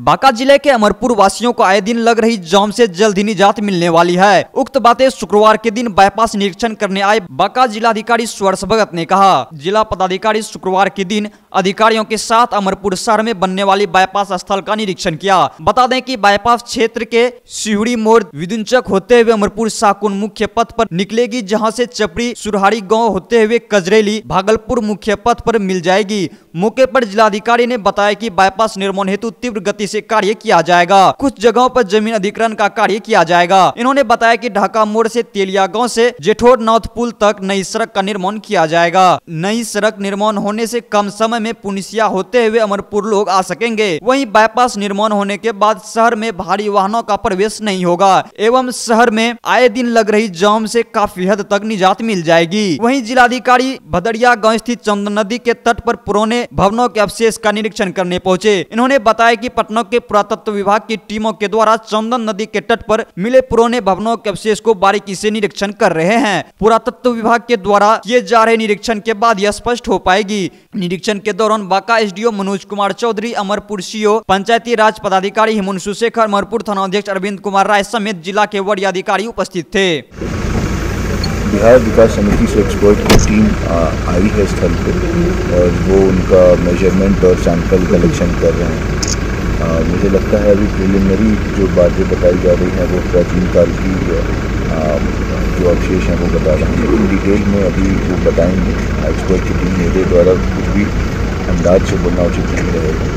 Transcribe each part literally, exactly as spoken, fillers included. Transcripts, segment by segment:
बांका जिले के अमरपुर वासियों को आए दिन लग रही जाम से जल्द ही निजात मिलने वाली है। उक्त बातें शुक्रवार के दिन बाईपास निरीक्षण करने आए बांका जिलाधिकारी सुवर्ष भगत ने कहा। जिला पदाधिकारी शुक्रवार के दिन अधिकारियों के साथ अमरपुर शहर में बनने वाली बाईपास स्थल का निरीक्षण किया। बता दें कि बाईपास क्षेत्र के सिहुड़ी मोड़ विदुंचक होते हुए अमरपुर शाकुन मुख्य पथ पर निकलेगी, जहां से चपड़ी सुरहारी गांव होते हुए कजरेली भागलपुर मुख्य पथ पर मिल जाएगी। मौके पर जिलाधिकारी ने बताया कि बाईपास निर्माण हेतु तीव्र गति से कार्य किया जाएगा। कुछ जगहों पर जमीन अधिग्रहण का कार्य किया जाएगा। इन्होंने बताया कि ढाका मोड़ से तेलिया गांव से जेठोर नाथ पुल तक नई सड़क का निर्माण किया जाएगा। नई सड़क निर्माण होने से कम समय में पुनिसिया होते हुए अमरपुर लोग आ सकेंगे। वहीं बाईपास निर्माण होने के बाद शहर में भारी वाहनों का प्रवेश नहीं होगा एवं शहर में आए दिन लग रही जाम से काफी हद तक निजात मिल जाएगी। वहीं जिलाधिकारी भदड़िया गांव स्थित चंदन नदी के तट पर पुराने भवनों के अवशेष का निरीक्षण करने पहुंचे। इन्होंने बताया कि पटना के पुरातत्व विभाग की टीमों के द्वारा चंदन नदी के तट पर मिले पुराने भवनों के अवशेष को बारीकी से निरीक्षण कर रहे हैं। पुरातत्व विभाग के द्वारा किए जा रहे निरीक्षण के बाद यह स्पष्ट हो पाएगी। निरीक्षण के दौरान बांका एसडीओ मनोज कुमार चौधरी, अमरपुर सीओ, पंचायती राज पदाधिकारी हिमांशु शेखर, अमरपुर थाना अध्यक्ष अरविंद कुमार राय समेत जिला के वरीय अधिकारी उपस्थित थे। बिहार विकास समिति से एक्सपर्ट की टीम आई है स्थल पर और वो उनका मेजरमेंट और सैंपल कलेक्शन कर रहे हैं। आ, मुझे लगता है अभी प्रिलिमिनरी जो बातें बताई जा रही हैं वो प्राचीन काल की आ, जो अवशेष हैं वो बता रहे हैं, लेकिन डिटेल में अभी वो बताएंगे। एक्सपर्ट की टीम मेरे द्वारा कुछ भी अंदाज से बोलना उचित नहीं रहेगा।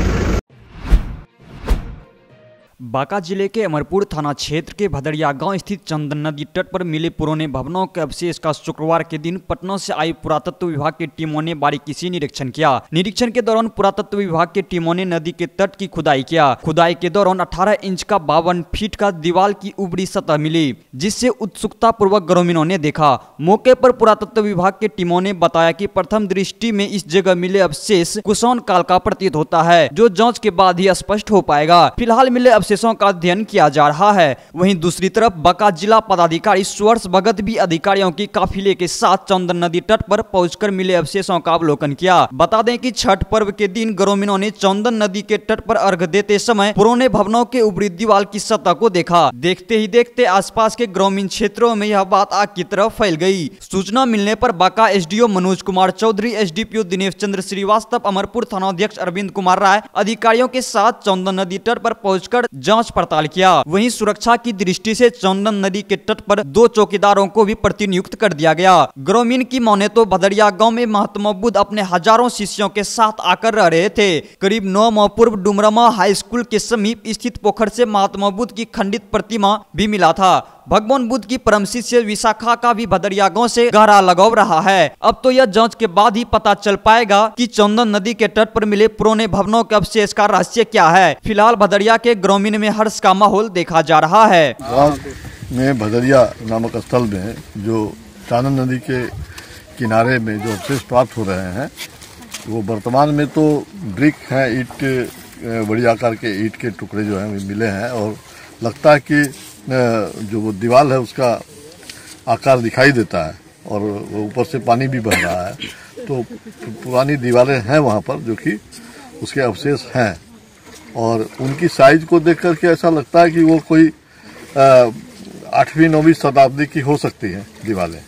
बांका जिले के अमरपुर थाना क्षेत्र के भदड़िया गांव स्थित चंदन नदी तट पर मिले पुराने भवनों के अवशेष का शुक्रवार के दिन पटना से आई पुरातत्व विभाग की टीमों ने बारीकी से निरीक्षण किया। निरीक्षण के दौरान पुरातत्व विभाग की टीमों ने नदी के तट की खुदाई किया। खुदाई के दौरान अठारह इंच का बावन फीट का दीवार की उबड़ी सतह मिली, जिससे उत्सुकता पूर्वक ग्रामीणों ने देखा। मौके पर पुरातत्व विभाग की टीमों ने बताया कि प्रथम दृष्टि में इस जगह मिले अवशेष कुषाण काल का प्रतीत होता है, जो जाँच के बाद ही स्पष्ट हो पाएगा। फिलहाल मिले अवशेषों का अध्ययन किया जा रहा है। वहीं दूसरी तरफ बांका जिला पदाधिकारी सुवर्ष भगत भी अधिकारियों की काफिले के साथ चंदन नदी तट पर पहुंचकर मिले अवशेषों का अवलोकन किया। बता दें कि छठ पर्व के दिन ग्रामीणों ने चंदन नदी के तट पर अर्घ देते समय पुराने भवनों के उबड़ी दीवार की सतह को देखा। देखते ही देखते आसपास के ग्रामीण क्षेत्रों में यह बात आग की तरफ फैल गई। सूचना मिलने पर बांका एसडीओ मनोज कुमार चौधरी, एसडीपीओ दिनेश चंद्र श्रीवास्तव, अमरपुर थाना अध्यक्ष अरविंद कुमार राय अधिकारियों के साथ चंदन नदी तट पर पहुंचकर जांच पड़ताल किया। वहीं सुरक्षा की दृष्टि से चंदन नदी के तट पर दो चौकीदारों को भी प्रतिनियुक्त कर दिया गया। ग्रामीण की माने तो भदड़िया गांव में महात्मा बुद्ध अपने हजारों शिष्यों के साथ आकर रह रहे थे। करीब नौ माह पूर्व डुमरामा हाई स्कूल के समीप स्थित पोखर से महात्मा बुद्ध की खंडित प्रतिमा भी मिला था। भगवान बुद्ध की परम शिष्य विशाखा का भी भदड़िया गांव से गहरा लगाव रहा है। अब तो यह जांच के बाद ही पता चल पाएगा कि चंदन नदी के तट पर मिले पुराने भवनों के अवशेष का रहस्य क्या है। फिलहाल भदड़िया के ग्रामीण में हर्ष का माहौल देखा जा रहा है। गाँव में भदड़िया नामक स्थल में जो चंदन नदी के किनारे में जो अवशेष प्राप्त हो रहे हैं वो वर्तमान में तो ब्रिक है, ईंट के बड़ी आकार के ईंट के टुकड़े जो हैं मिले हैं और लगता है कि जो वो दीवार है उसका आकार दिखाई देता है और ऊपर से पानी भी बह रहा है। तो पुरानी दीवारें हैं वहाँ पर जो कि उसके अवशेष हैं और उनकी साइज को देख करके ऐसा लगता है कि वो कोई आठवीं नौवीं शताब्दी की हो सकती है दीवारें।